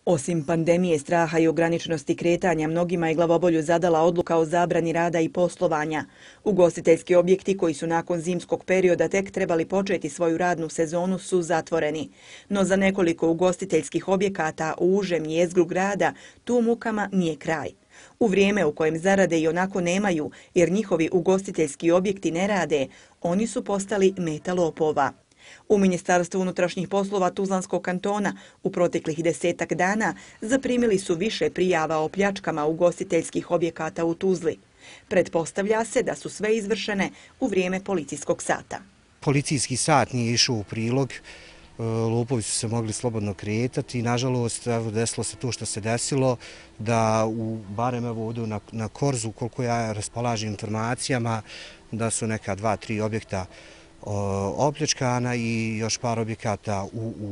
Osim pandemije, straha i ograničenosti kretanja, mnogima je glavobolju zadala odluka o zabrani rada i poslovanja. Ugostiteljski objekti koji su nakon zimskog perioda tek trebali početi svoju radnu sezonu su zatvoreni. No za nekoliko ugostiteljskih objekata u užem jezgru grada tu mukama nije kraj. U vrijeme u kojem zarade i onako nemaju, jer njihovi ugostiteljski objekti ne rade, oni su postali meta lopova. U Ministarstvu unutrašnjih poslova Tuzlanskog kantona u proteklih 10-ak dana zaprimili su više prijava o pljačkama ugostiteljskih objekata u Tuzli. Pretpostavlja se da su sve izvršene u vrijeme policijskog sata. Policijski sat nije išao u prilog, lopovi su se mogli slobodno kretati i nažalost desilo se to što se desilo da barem ovdje na Korzu, koliko ja raspolažem informacijama, da su neka 2-3 objekta opljačkana i još par objekata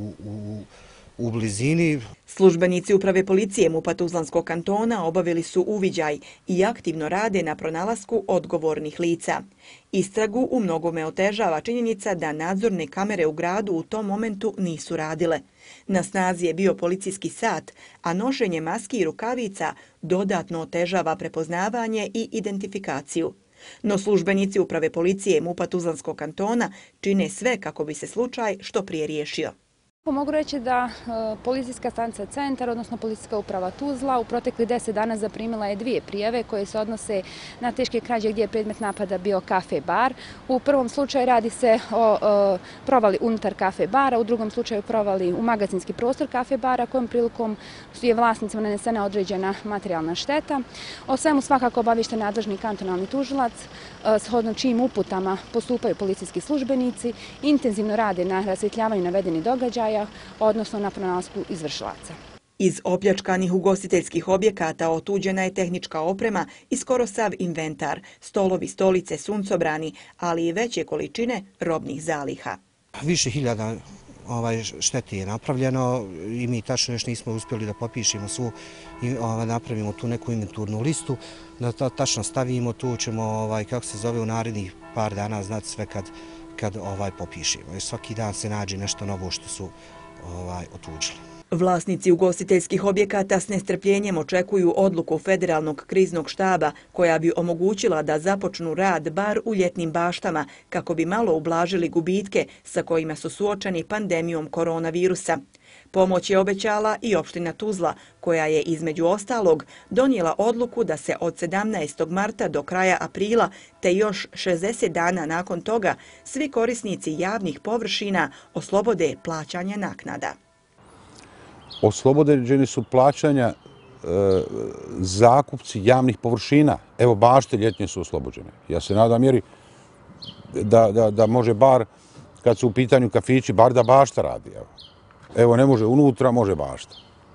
u blizini. Službenici uprave policije MUP-a Tuzlanskog kantona obavili su uviđaj i aktivno rade na pronalasku odgovornih lica. Istragu u mnogome otežava činjenica da nadzorne kamere u gradu u tom momentu nisu radile. Na snazi je bio policijski sat, a nošenje maski i rukavica dodatno otežava prepoznavanje i identifikaciju. No službenici uprave policije MUP-a Tuzlanskog kantona čine sve kako bi se slučaj što prije riješio. Mogu reći da policijska stanica Centar, odnosno policijska uprava Tuzla, u proteklih 10 dana zaprimila je 2 prijave koje se odnose na teške krađe gdje je predmet napada bio kafe bar. U prvom slučaju radi se o provali unutar kafe bara, u drugom slučaju provali u magazinski prostor kafe bara, kojom prilikom je vlasnicima nanesena određena materijalna šteta. O svemu svakako obaviješten nadležni kantonalni tužilac, shodno čijim uputama postupaju policijski službenici, intenzivno rade na rasvjetljavanju navedenih događaja, odnosno na pronalasku izvršilaca. Iz opljačkanih ugostiteljskih objekata otuđena je tehnička oprema i skoro sav inventar, stolovi, stolice, suncobrani, ali i veće količine robnih zaliha. Više hiljada štete je napravljeno i mi tačno još nismo uspjeli da popišemo svu, napravimo tu neku inventurnu listu, da to tačno stavimo, tu ćemo, kako se zove, u narednih par dana znati sve kad popišemo. Svaki dan se nađe nešto novo što su otuđili. Vlasnici ugostiteljskih objekata s nestrpljenjem očekuju odluku Federalnog kriznog štaba koja bi omogućila da započnu rad bar u ljetnim baštama kako bi malo ublažili gubitke sa kojima su suočeni pandemijom koronavirusa. Pomoć je obećala i opština Tuzla, koja je između ostalog donijela odluku da se od 17. marta do kraja aprila te još 60 dana nakon toga svi korisnici javnih površina oslobode plaćanja naknada. Oslobođeni su plaćanja zakupci javnih površina. Evo, bašte ljetnje su oslobođene. Ja se nadam mjeri da može bar, kad su u pitanju kafići, bar da bašta radi. Evo, ne može unutra, može bašta.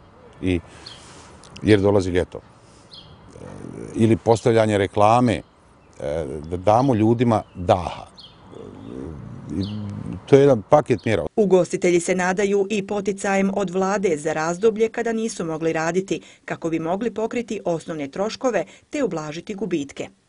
Jer dolazi ljeto. Ili postavljanje reklame, da damo ljudima daha. To je jedan paket mjera. Ugostitelji se nadaju i poticajem od vlade za razdoblje kada nisu mogli raditi, kako bi mogli pokriti osnovne troškove te ublažiti gubitke.